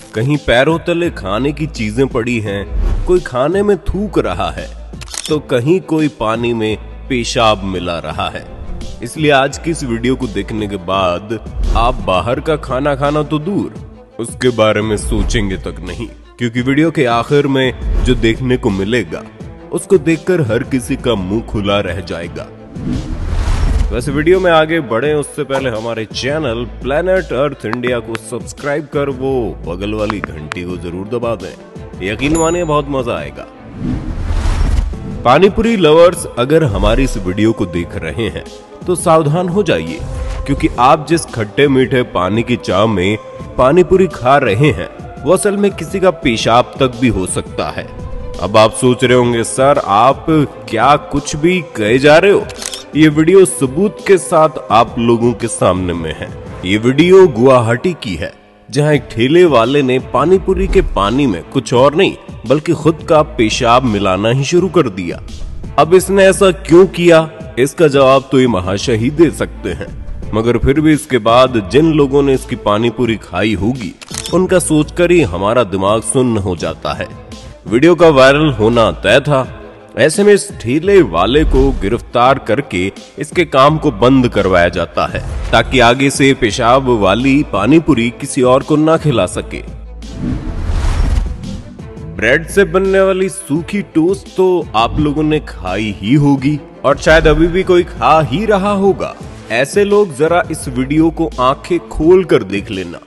कहीं पैरों तले खाने की चीजें पड़ी हैं, कोई खाने में थूक रहा है तो कहीं कोई पानी में पेशाब मिला रहा है। इसलिए आज की इस वीडियो को देखने के बाद आप बाहर का खाना खाना तो दूर, उसके बारे में सोचेंगे तक नहीं, क्योंकि वीडियो के आखिर में जो देखने को मिलेगा उसको देखकर हर किसी का मुंह खुला रह जाएगा। वैसे वीडियो में आगे बढ़े उससे पहले हमारे चैनल प्लेनेट अर्थ इंडिया को सब्सक्राइब कर वो बगल वाली घंटी को जरूर दबा दें, यकीन मानिए बहुत मजा आएगा। पानीपुरी लवर्स अगर हमारी इस वीडियो को देख रहे हैं तो सावधान हो जाइए, क्योंकि आप जिस खट्टे मीठे पानी की चाह में पानीपुरी खा रहे हैं वो असल में किसी का पेशाब तक भी हो सकता है। अब आप सोच रहे होंगे सर आप क्या कुछ भी कहे जा रहे हो, ये वीडियो सबूत के साथ आप लोगों के सामने में है। ये वीडियो गुवाहाटी की है, जहां एक ठेले वाले ने पानीपुरी के पानी में कुछ और नहीं बल्कि खुद का पेशाब मिलाना ही शुरू कर दिया। अब इसने ऐसा क्यों किया, इसका जवाब तो ये महाशय ही दे सकते हैं, मगर फिर भी इसके बाद जिन लोगों ने इसकी पानीपुरी खाई होगी उनका सोचकर ही हमारा दिमाग सुन्न हो जाता है। वीडियो का वायरल होना तय था। ऐसे में इस ठेले वाले को गिरफ्तार करके इसके काम को बंद करवाया जाता है, ताकि आगे से पेशाब वाली पानीपुरी किसी और को ना खिला सके। ब्रेड से बनने वाली सूखी टोस्ट तो आप लोगों ने खाई ही होगी और शायद अभी भी कोई खा ही रहा होगा। ऐसे लोग जरा इस वीडियो को आंखें खोल कर देख लेना।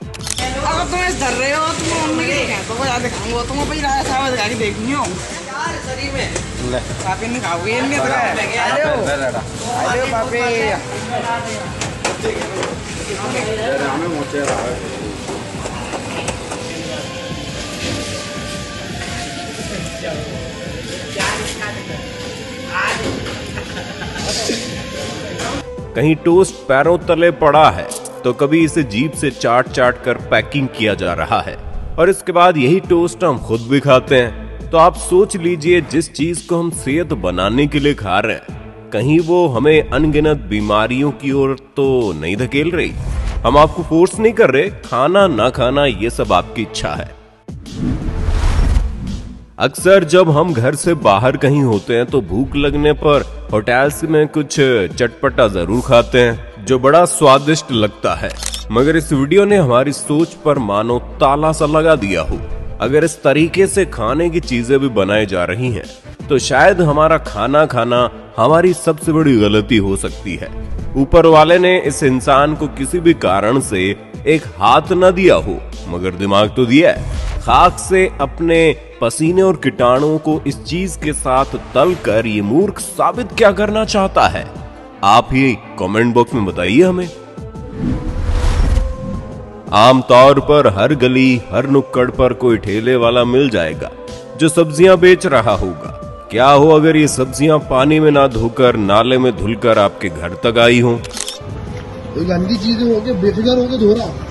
कहीं टोस्ट पैरों तले पड़ा है तो कभी इसे जीभ से चाट चाट कर पैकिंग किया जा रहा है और इसके बाद यही टोस्ट हम खुद भी खाते हैं। तो आप सोच लीजिए, जिस चीज को हम सेहत बनाने के लिए खा रहे हैं कहीं वो हमें अनगिनत बीमारियों की ओर तो नहीं धकेल रही। हम आपको फोर्स नहीं कर रहे, खाना ना खाना ये सब आपकी इच्छा है। अक्सर जब हम घर से बाहर कहीं होते हैं तो भूख लगने पर होटल्स में कुछ चटपटा जरूर खाते हैं जो बड़ा स्वादिष्ट लगता है, मगर इस वीडियो ने हमारी सोच पर मानो ताला सा लगा दिया हो। अगर इस तरीके से खाने की चीजें भी बनाई जा रही हैं तो शायद हमारा खाना खाना हमारी सबसे बड़ी गलती हो सकती है। ऊपर वाले ने इस इंसान को किसी भी कारण से एक हाथ न दिया हो, मगर दिमाग तो दिया है। खाक से अपने पसीने और कीटाणुओं को इस चीज के साथ तल कर ये मूर्ख साबित क्या करना चाहता है, आप ही कमेंट बॉक्स में बताइए हमें। आमतौर पर हर गली हर नुक्कड़ पर कोई ठेले वाला मिल जाएगा जो सब्जियां बेच रहा होगा। क्या हो अगर ये सब्जियां पानी में ना धोकर नाले में धुलकर आपके घर तक आई हो। गंदी चीजें हो गए बेफिक्र हो के धो रहा।